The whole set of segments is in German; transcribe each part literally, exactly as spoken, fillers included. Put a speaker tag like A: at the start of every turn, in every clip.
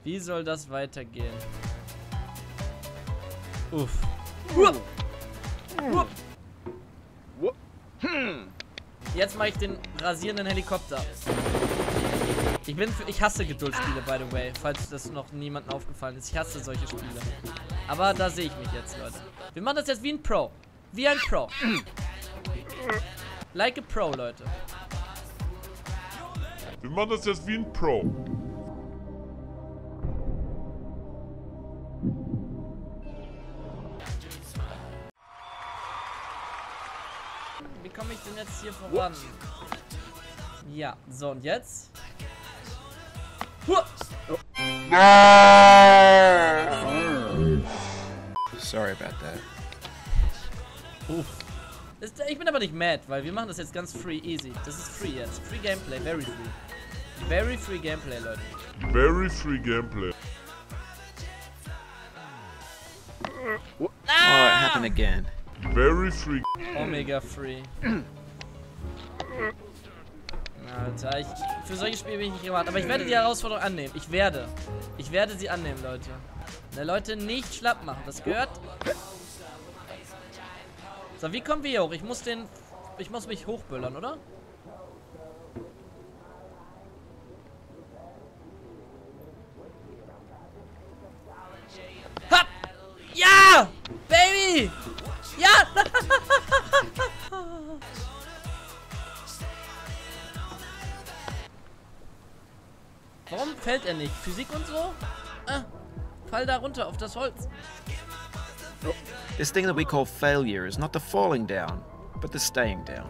A: Wie soll das weitergehen? Uff. Jetzt mache ich den rasierenden Helikopter. Ich bin für, ich hasse Geduldsspiele, by the way, falls das noch niemandem aufgefallen ist. Ich hasse solche Spiele. Aber da sehe ich mich jetzt, Leute. Wir machen das jetzt wie ein Pro. Wie ein Pro. Like a Pro, Leute.
B: Wir machen das jetzt wie ein Pro.
A: Wie komme ich denn jetzt hier voran? Ja, so und jetzt? Huh.
C: Oh. Sorry about that.
A: Uff. Ist, ich bin aber nicht mad, weil wir machen das jetzt ganz free, easy. Das ist free jetzt. Free Gameplay, very free. Very free Gameplay, Leute.
B: Very free Gameplay.
C: Oh, it happened again.
B: Very free.
A: Omega free. Alter, ich, für solche Spiele bin ich nicht gemacht. Aber ich werde die Herausforderung annehmen. Ich werde. Ich werde sie annehmen, Leute. Ne, Leute, nicht schlapp machen. Das gehört. So, wie kommen wir hier hoch? Ich muss den... Ich muss mich hochböllern, oder? Ha! Ja! Baby! Ja! Warum fällt er nicht? Physik und so? Ah, fall da runter auf das Holz.
C: This thing that we call failure is not the falling down, but the staying down.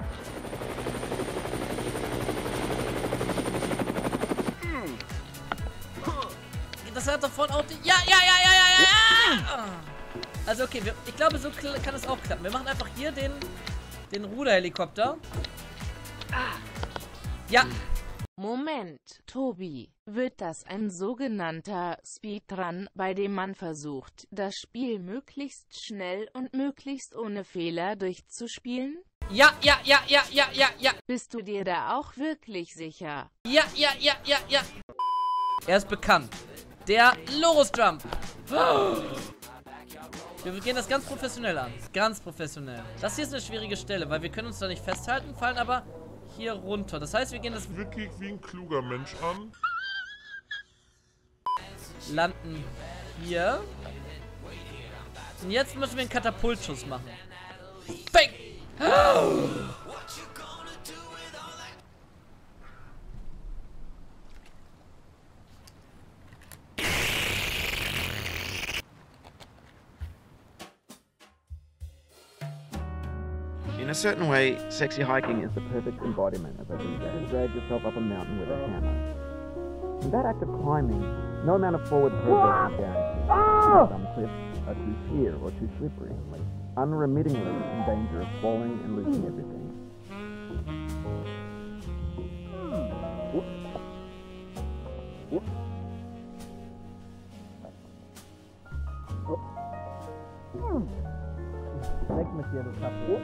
A: Das hat doch vorhin auch die... Ja, ja, ja, ja, ja, ja, ja! Also okay, wir, ich glaube, so kann es auch klappen. Wir machen einfach hier den, den Ruderhelikopter. Ja.
D: Moment, Tobi, wird das ein sogenannter Speedrun, bei dem man versucht, das Spiel möglichst schnell und möglichst ohne Fehler durchzuspielen?
A: Ja, ja, ja, ja, ja, ja, ja.
D: Bist du dir da auch wirklich sicher?
A: Ja, ja, ja, ja, ja. Er ist bekannt. Der Lorus Jump. Wir gehen das ganz professionell an. Ganz professionell. Das hier ist eine schwierige Stelle, weil wir können uns da nicht festhalten, fallen aber hier runter. Das heißt, wir gehen das
B: Wirklich wie ein kluger Mensch an.
A: Landen hier. Und jetzt müssen wir einen Katapultschuss machen. Bang! Oh!
C: In a certain way, sexy hiking is the perfect embodiment of a V J. Drag yourself up a mountain with a hammer. In that act of climbing, no amount of forward progress is guaranteed. Some cliffs are too sheer or too slippery, unremittingly in danger of falling and losing everything.
A: Weg mit dir, du Kappe.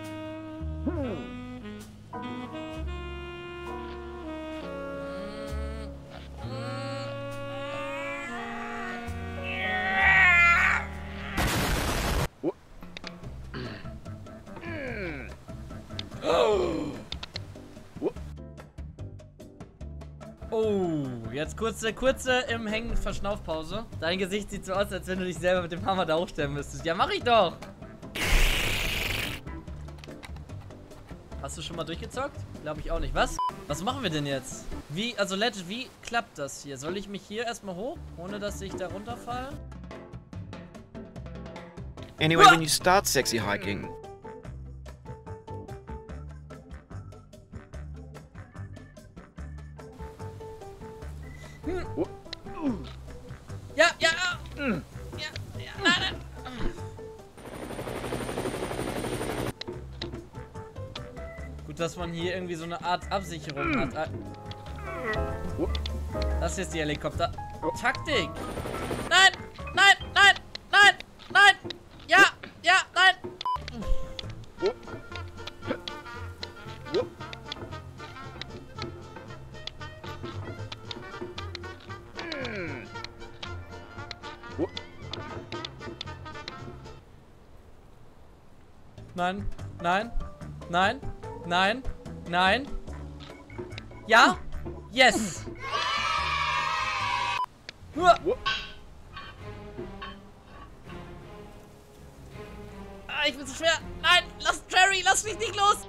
A: Oh, jetzt kurze, kurze im Hängen Verschnaufpause. Dein Gesicht sieht so aus, als wenn du dich selber mit dem Hammer da hochstellen müsstest. Ja, mach ich doch! Hast du schon mal durchgezockt? Glaube ich auch nicht. Was? Was machen wir denn jetzt? Wie, also Legend, wie klappt das hier? Soll ich mich hier erstmal hoch, ohne dass ich da runterfalle?
C: Anyway, when you start sexy hiking,
A: Hm. Ja, ja, ja. Ja, ja, nein, nein. Gut, dass man hier irgendwie so eine Art Absicherung hat. Das ist die Helikopter-Taktik. Nein, nein, nein, nein, nein. Ja, ja, nein. Nein. Nein. Nein. Nein. Nein. Ja. Yes. Huah. Ah, ich bin zu schwer. Nein, lass Jerry, lass mich nicht los.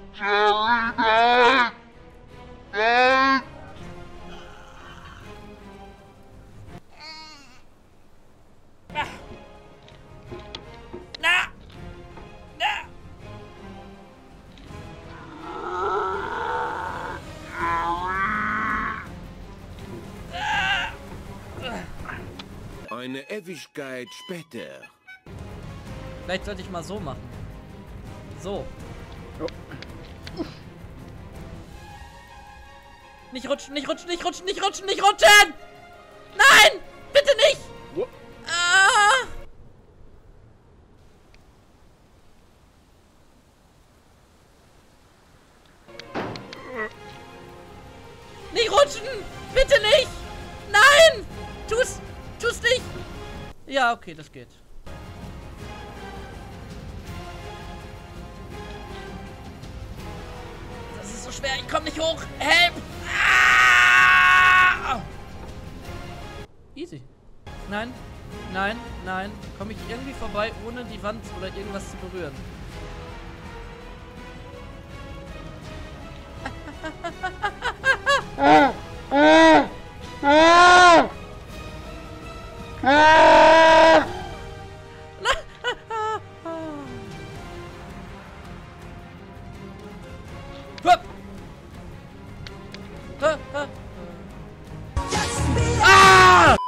A: Na. Na.
E: Eine Ewigkeit später.
A: Vielleicht sollte ich mal so machen. So.
C: Oh.
A: Nicht rutschen, nicht rutschen, nicht rutschen, nicht rutschen, nicht rutschen! Nein! Bitte nicht!
C: Oh.
A: Ah! Nicht rutschen! Bitte nicht! Nein! Tu's! Tu's nicht! Ja, okay, das geht. Das ist so schwer, ich komm nicht hoch! Help! Ah! Easy. Nein, nein, nein. Komme ich irgendwie vorbei, ohne die Wand oder irgendwas zu berühren?
C: Ah! Ah! Ah! Ah!
A: Hup. Ha, ha. Ah!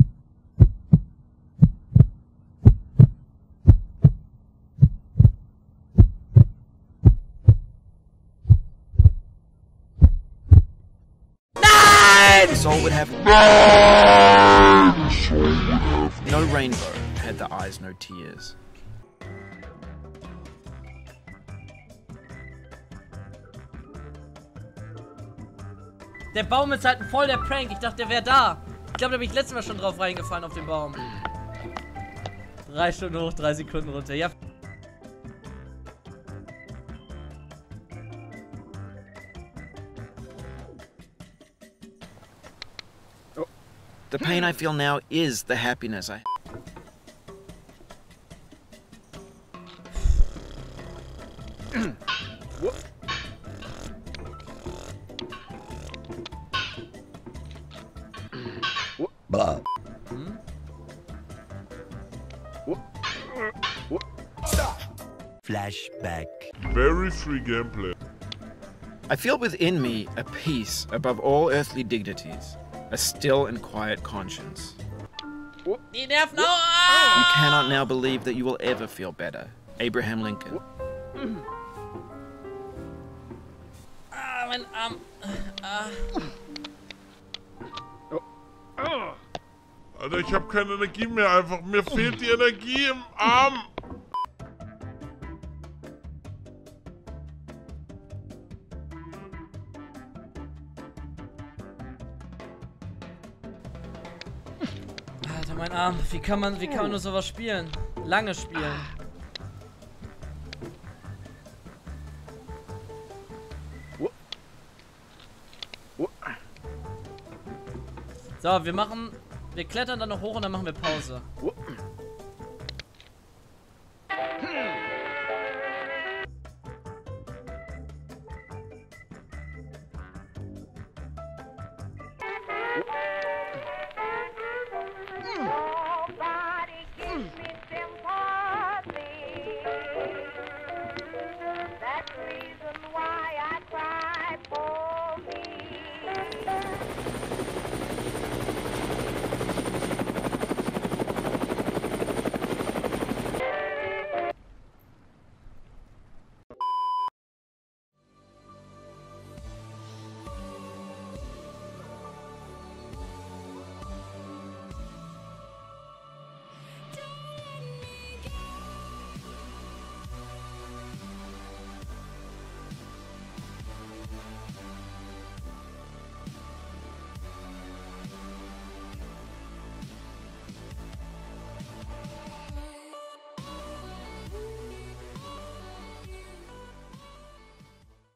A: Nein!
C: Soul would have no rainbow, had the eyes no tears.
A: Der Baum ist halt voll der Prank. Ich dachte, der wäre da. Ich glaube, da bin ich letztes Mal schon drauf reingefallen auf den Baum. Drei Stunden hoch, drei Sekunden runter. Ja.
C: The pain I feel now is the happiness I...
E: Flashback.
B: Very free gameplay.
C: I feel within me a peace above all earthly dignities, a still and quiet conscience.
A: Die Nerven.
C: You
A: Ah!
C: cannot now believe that you will ever feel better. Abraham Lincoln.
A: Ah, mein Arm. Ah.
B: Alter, ich habe keine Energie mehr einfach. Mir fehlt die Energie im Arm.
A: Alter, mein Arm. Wie kann man, wie kann man nur sowas spielen? Lange spielen. So, wir machen, wir klettern dann noch hoch und dann machen wir Pause.
F: Nobody gives me sympathy. That's the reason why